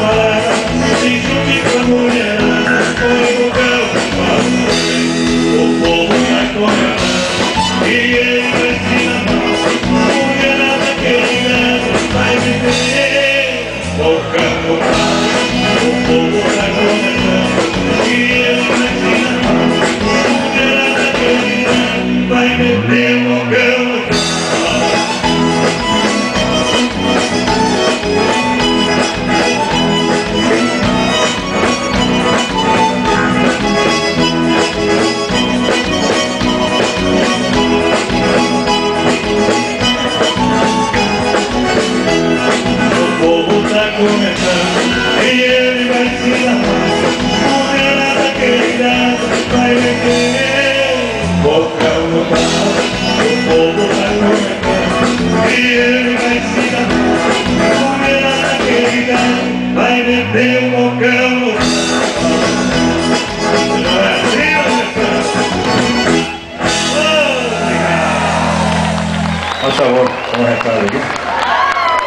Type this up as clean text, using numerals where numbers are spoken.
parada, se junte com a mulherada, põe o véu o povo vai correndo e ele vai se amar. Mulherada querida vai viver tocando pau. O povo vai correndo e ele vai se amar. Mulherada querida vai meter tocando pau. E ele vai se amar. Mulherada querida vai meter boca no pau. O povo vai começar e ele vai se amar. Mulherada querida vai meter boca no pau. Não é assim, Por favor, um recado aqui.